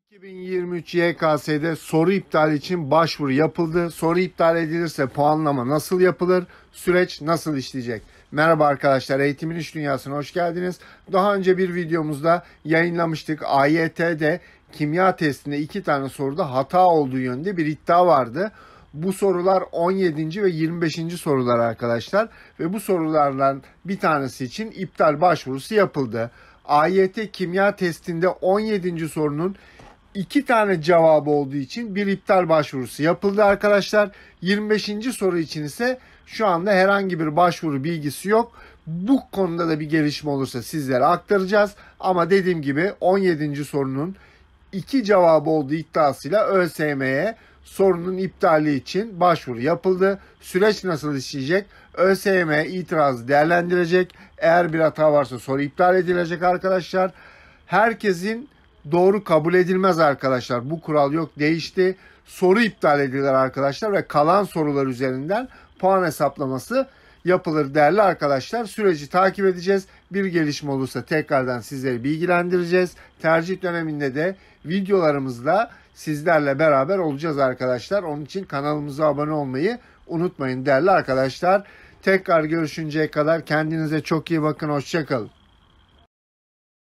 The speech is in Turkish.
2023 YKS'de soru iptali için başvuru yapıldı. Soru iptal edilirse puanlama nasıl yapılır? Süreç nasıl işleyecek? Merhaba arkadaşlar, Eğitimin İş Dünyası'na hoş geldiniz. Daha önce bir videomuzda yayınlamıştık. AYT'de kimya testinde 2 tane soruda hata olduğu yönünde bir iddia vardı. Bu sorular 17. ve 25. sorular arkadaşlar. Ve bu sorulardan bir tanesi için iptal başvurusu yapıldı. AYT kimya testinde 17. sorunun 2 tane cevabı olduğu için bir iptal başvurusu yapıldı arkadaşlar. 25. soru için ise şu anda herhangi bir başvuru bilgisi yok. Bu konuda da bir gelişme olursa sizlere aktaracağız. Ama dediğim gibi 17. sorunun 2 cevabı olduğu iddiasıyla ÖSYM'ye sorunun iptali için başvuru yapıldı. Süreç nasıl işleyecek? ÖSYM itirazı değerlendirecek. Eğer bir hata varsa soru iptal edilecek arkadaşlar. Herkesin doğru kabul edilmez arkadaşlar. Bu kural yok, değişti. Soru iptal edilir arkadaşlar ve kalan sorular üzerinden puan hesaplaması yapılır değerli arkadaşlar. Süreci takip edeceğiz. Bir gelişme olursa tekrardan sizleri bilgilendireceğiz. Tercih döneminde de videolarımızda sizlerle beraber olacağız arkadaşlar. Onun için kanalımıza abone olmayı unutmayın değerli arkadaşlar. Tekrar görüşünceye kadar kendinize çok iyi bakın. Hoşça kalın.